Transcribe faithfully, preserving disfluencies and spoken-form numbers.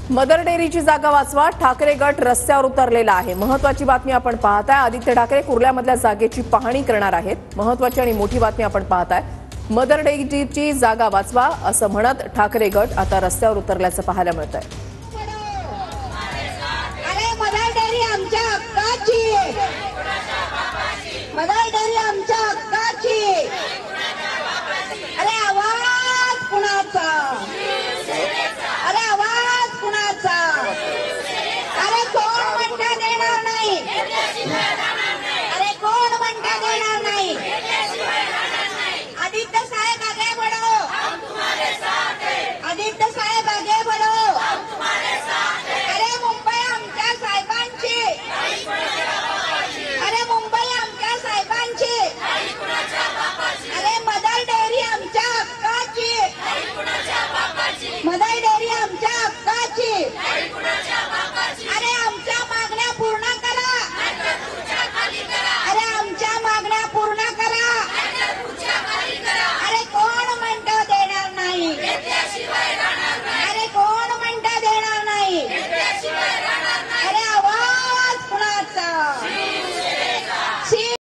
Mother डेअरीची जागा वाचवा, ठाकरे गट रस्त्यावर उतरलेला आहे। महत्त्वाची बातमी आपण पाहताय। आदित्य ठाकरे कुर्ल्यामधल्या जागेची पाहणी करणार आहेत। महत्त्वाची आणि मोठी बातमी आपण पाहताय। मदर डेअरीची जागा वाचवा असं म्हणत ठाकरे गट आता रस्त्यावर उतरल्याचं पाहायला मिळतंय। अरे मदर डेअरी आमच्या हक्काची, मदर डेअरी आमच्या हक्काची, अरे आवाज कुणाचा?